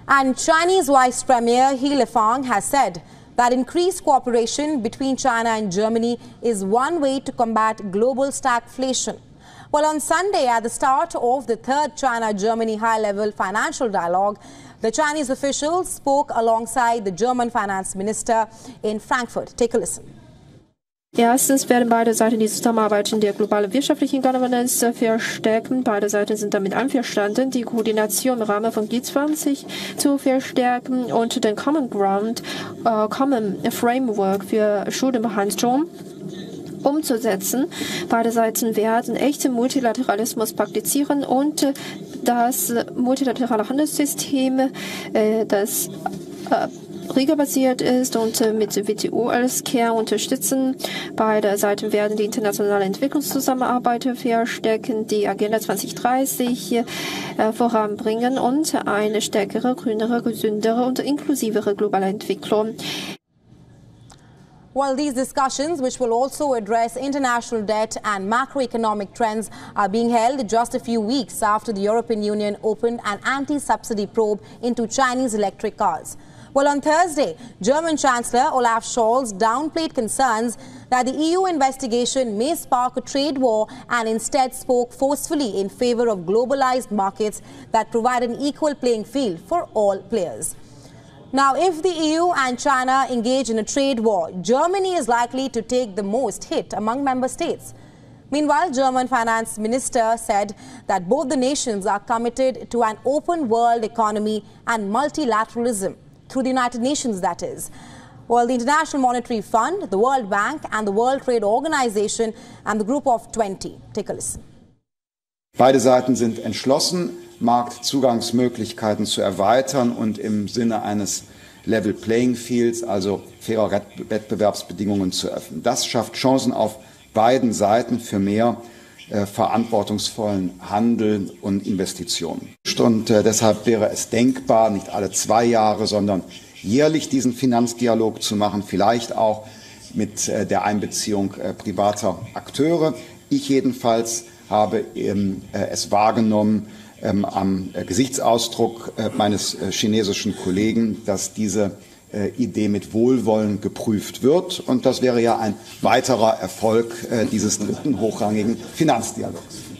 And Chinese Vice Premier He Lifeng has said that increased cooperation between China and Germany is one way to combat global stagflation. Well, on Sunday, at the start of the third China-Germany high-level financial dialogue, the Chinese officials spoke alongside the German finance minister in Frankfurt. Take a listen. Erstens werden beide Seiten die Zusammenarbeit in der globalen wirtschaftlichen Governance verstärken. Beide Seiten sind damit einverstanden, die Koordination im Rahmen von G20 zu verstärken und den Common Framework für Schuldenbehandlung umzusetzen. Beide Seiten werden echten Multilateralismus praktizieren und das multilaterale Handelssystem, das regelbasiert ist und mit WTO als Kern unterstützen. Beide Seiten werden die internationale Entwicklungszusammenarbeit verstärken, die Agenda 2030 voranbringen und eine stärkere, grünere, gesündere und inklusivere globale Entwicklung. Well, these discussions, which will also address international debt and macroeconomic trends, are being held just a few weeks after the European Union opened an anti-subsidy probe into Chinese electric cars. Well, on Thursday, German Chancellor Olaf Scholz downplayed concerns that the EU investigation may spark a trade war and instead spoke forcefully in favor of globalized markets that provide an equal playing field for all players. Now, if the EU and China engage in a trade war, Germany is likely to take the most hit among member states. Meanwhile, German finance minister said that both the nations are committed to an open world economy and multilateralism, through the United Nations, that is. Well, the International Monetary Fund, the World Bank and the World Trade Organization and the Group of 20. Take a listen. Beide Seiten sind entschlossen, Marktzugangsmöglichkeiten zu erweitern und im Sinne eines Level Playing Fields, also fairer Wettbewerbsbedingungen zu öffnen. Das schafft Chancen auf beiden Seiten für mehr verantwortungsvollen Handel und Investitionen. Und deshalb wäre es denkbar, nicht alle 2 Jahre, sondern jährlich diesen Finanzdialog zu machen, vielleicht auch mit der Einbeziehung privater Akteure. Ich jedenfalls habe es wahrgenommen am Gesichtsausdruck meines chinesischen Kollegen, dass diese Idee mit Wohlwollen geprüft wird. Und das wäre ja ein weiterer Erfolg dieses dritten hochrangigen Finanzdialogs.